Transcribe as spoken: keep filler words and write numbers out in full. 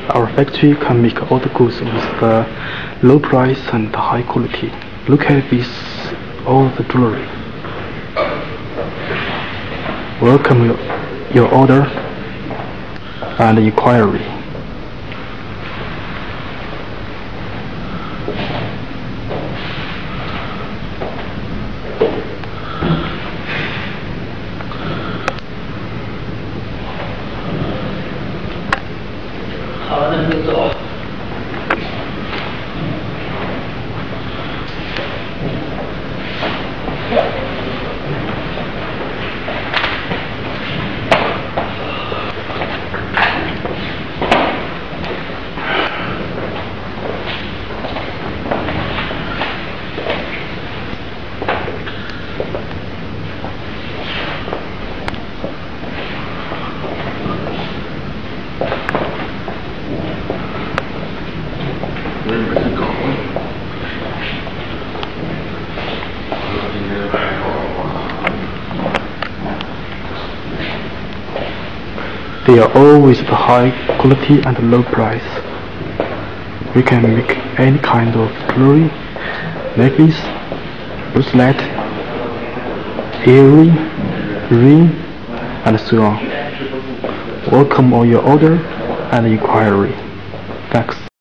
Our factory can make all the goods with uh, low price and high quality. Look at this, all the jewelry. Welcome your, your order and inquiry. They are all with the high quality and low price. We can make any kind of jewelry, necklace, bracelet, earring, ring, and so on. Welcome all your order and inquiry. Thanks.